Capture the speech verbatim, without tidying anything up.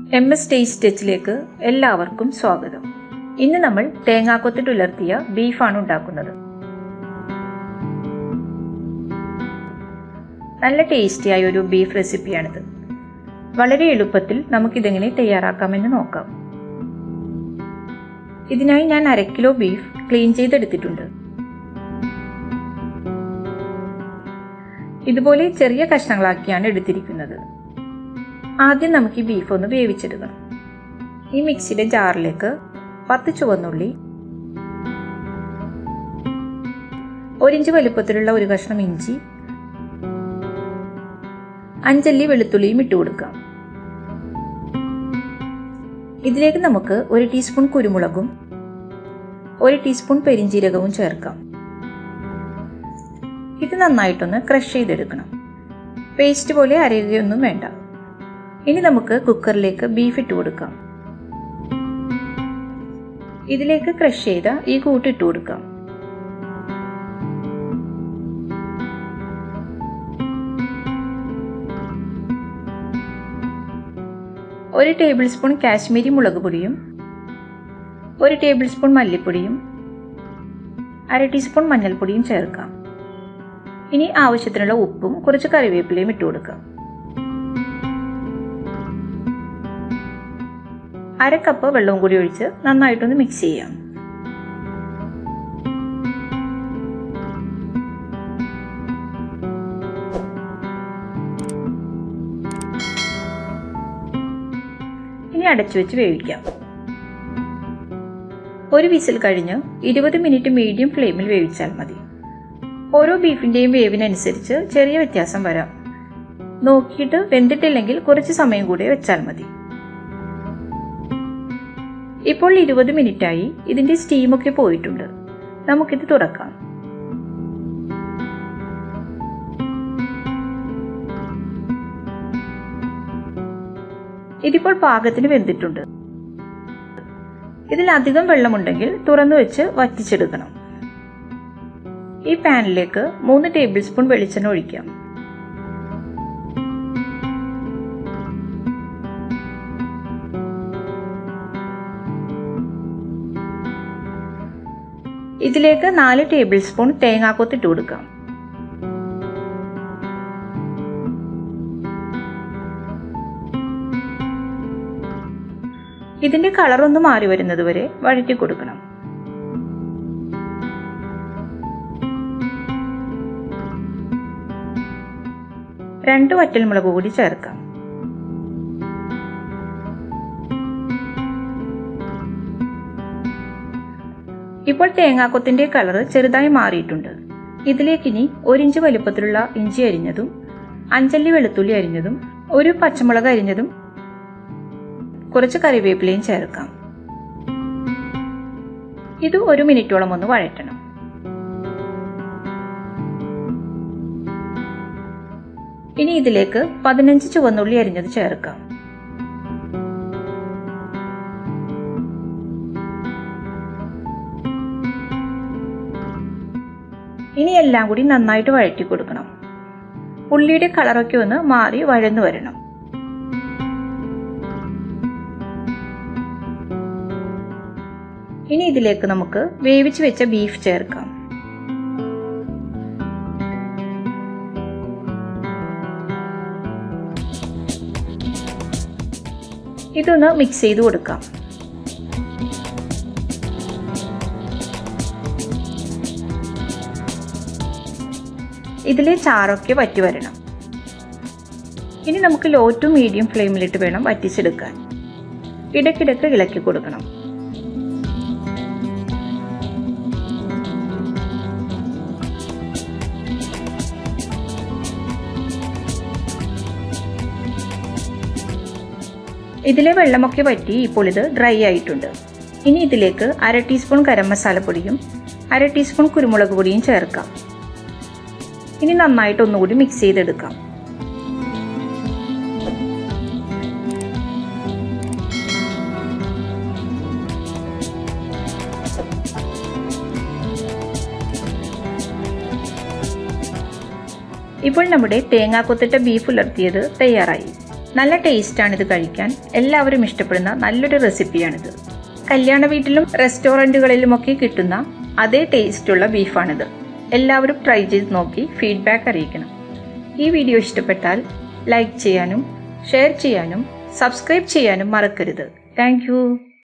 M S taste ടച്ചിലേക്ക് എല്ലാവർക്കും സ്വാഗതം. ഇന്ന് നമ്മൾ തേങ്ങാക്കൊത്തിട്ട് ഉലർത്തിയ ബീഫാണ് ഉണ്ടാക്കുന്നത്. നല്ല ടേസ്റ്റിയായ ഒരു ബീഫ് റെസിപ്പിയാണിത്. വളരെ എളുപ്പത്തിൽ നമുക്കിതെങ്ങനെ തയ്യാറാക്കാമെന്ന് നോക്കാം. ഇതിനായി ഞാൻ അര കിലോ ബീഫ് ക്ലീൻ ചെയ്തെടുത്തിട്ടുണ്ട്. ഇതുപോലെ ചെറിയ കഷ്ണങ്ങളാക്കിയാണ് എടുത്തിരിക്കുന്നത്. ആദ്യം നമുക്ക് ഈ ബീഫ് ഒന്ന് വേവിച്ചെടുക്കണം. ഈ മിക്സിയുടെ ജാറിലേക്ക് പത്ത് ചുവന്നുള്ളി, ഒരിഞ്ച് വലുപ്പത്തിലുള്ള ഒരു കഷ്ണം ഇഞ്ചി, അഞ്ചല്ലി വെളുത്തുള്ളിയും ഇട്ട് കൊടുക്കാം. ഇതിലേക്ക് നമുക്ക് ഒരു ടീസ്പൂൺ കുരുമുളകും ഒരു ടീസ്പൂൺ പെരിഞ്ജീരകവും ചേർക്കാം. ഇത് നന്നായിട്ടൊന്ന് ക്രഷ് ചെയ്തെടുക്കണം. പേസ്റ്റ് പോലെ അരയുകയൊന്നും വേണ്ട. ഇനി നമുക്ക് കുക്കറിലേക്ക് ബീഫ് ഇട്ട് കൊടുക്കാം. ഇതിലേക്ക് ക്രഷ് ചെയ്ത ഈ കൂട്ട് ഇട്ട് കൊടുക്കാം. ഒരു ടേബിൾ സ്പൂൺ കാശ്മീരി മുളക് പൊടിയും ഒരു ടേബിൾ സ്പൂൺ മല്ലിപ്പൊടിയും അര ടീസ്പൂൺ മഞ്ഞൾപ്പൊടിയും ചേർക്കാം. ഇനി ആവശ്യത്തിനുള്ള ഉപ്പും കുറച്ച് കറിവേപ്പിലയും ഇട്ട് കൊടുക്കാം. അര കപ്പ് വെള്ളവും കൂടി ഒഴിച്ച് നന്നായിട്ടൊന്ന് മിക്സ് ചെയ്യാം. ഇനി അടച്ചു വെച്ച് വേവിക്കാം. ഒരു വിസിൽ കഴിഞ്ഞ് ഇരുപത് മിനിറ്റ് മീഡിയം ഫ്ലെയിമിൽ വേവിച്ചാൽ മതി. ഓരോ ബീഫിന്റെയും വേവിനനുസരിച്ച് ചെറിയ വ്യത്യാസം വരാം. നോക്കിയിട്ട് വെന്തിട്ടില്ലെങ്കിൽ കുറച്ച് സമയം കൂടെ വെച്ചാൽ മതി. ഇപ്പോൾ ഇരുപത് മിനിറ്റായി. ഇതിന്റെ സ്റ്റീമൊക്കെ പോയിട്ടുണ്ട്. നമുക്കിത് തുറക്കാം. ഇതിപ്പോൾ പാകത്തിന് വെന്തിട്ടുണ്ട്. ഇതിൽ അധികം വെള്ളമുണ്ടെങ്കിൽ തുറന്നു വെച്ച് വറ്റിച്ചെടുക്കണം. ഈ പാനിലേക്ക് മൂന്ന് ടേബിൾ സ്പൂൺ വെളിച്ചെണ്ണ ഒഴിക്കാം. ഇതിലേക്ക് നാല് ടേബിൾ സ്പൂൺ തേങ്ങാക്കൊത്ത് ഇട്ട് കൊടുക്കാം. ഇതിന്റെ കളർ ഒന്ന് മാറി വരുന്നത് വരെ വഴറ്റി കൊടുക്കണം. രണ്ട് വറ്റൽമുളക് കൂടി ചേർക്കാം. ഇപ്പോൾ തേങ്ങാക്കൊത്തിന്റെ കളർ ചെറുതായി മാറിയിട്ടുണ്ട്. ഇതിലേക്കിനി ഒരിഞ്ച് വലുപ്പത്തിലുള്ള ഇഞ്ചി അരിഞ്ഞതും അഞ്ചല്ലി വെളുത്തുള്ളി അരിഞ്ഞതും ഒരു പച്ചമുളക് അരിഞ്ഞതും കുറച്ച് കറിവേപ്പിലയും ചേർക്കാം. ഇത് ഒരു മിനിറ്റോളം ഒന്ന് വഴറ്റണം. ഇനി ഇതിലേക്ക് പതിനഞ്ച് ചുവന്നുള്ളി അരിഞ്ഞത് ചേർക്കാം. ഇനി എല്ലാം കൂടി നന്നായിട്ട് വഴറ്റി കൊടുക്കണം. ഉള്ളിയുടെ കളറൊക്കെ ഒന്ന് മാറി വഴന്നു വരണം. ഇനി ഇതിലേക്ക് നമുക്ക് വേവിച്ച് വെച്ച ബീഫ് ചേർക്കാം. ഇതൊന്ന് മിക്സ് ചെയ്ത് കൊടുക്കാം. ഇതിലെ ചാറൊക്കെ വറ്റി വരണം. ഇനി നമുക്ക് ലോ ടു മീഡിയം ഫ്ലെയിമിലിട്ട് വേണം വറ്റിച്ചെടുക്കാൻ. ഇടയ്ക്കിടയ്ക്ക് ഇളക്കി കൊടുക്കണം. ഇതിലെ വെള്ളമൊക്കെ വറ്റി ഇപ്പോൾ ഇത് ഡ്രൈ ആയിട്ടുണ്ട്. ഇനി ഇതിലേക്ക് അര ടീസ്പൂൺ ഗരം മസാലപ്പൊടിയും അര ടീസ്പൂൺ കുരുമുളക് പൊടിയും ചേർക്കാം. ഇനി നന്നായിട്ട് ഒന്നുകൂടി മിക്സ് ചെയ്തെടുക്കാം. ഇപ്പോൾ നമ്മുടെ തേങ്ങാക്കൊത്തിട്ട ബീഫ് ഉലർത്തിയത് തയ്യാറായി. നല്ല ടേസ്റ്റാണിത് കഴിക്കാൻ. എല്ലാവരും ഇഷ്ടപ്പെടുന്ന നല്ലൊരു റെസിപ്പിയാണിത്. കല്യാണ വീട്ടിലും റെസ്റ്റോറൻറ്റുകളിലുമൊക്കെ കിട്ടുന്ന അതേ ടേസ്റ്റുള്ള ബീഫാണിത്. എല്ലാവരും ട്രൈ ചെയ്ത് നോക്കി ഫീഡ്ബാക്ക് അറിയിക്കണം. ഈ വീഡിയോ ഇഷ്ടപ്പെട്ടാൽ ലൈക്ക് ചെയ്യാനും ഷെയർ ചെയ്യാനും സബ്സ്ക്രൈബ് ചെയ്യാനും മറക്കരുത്. Thank U.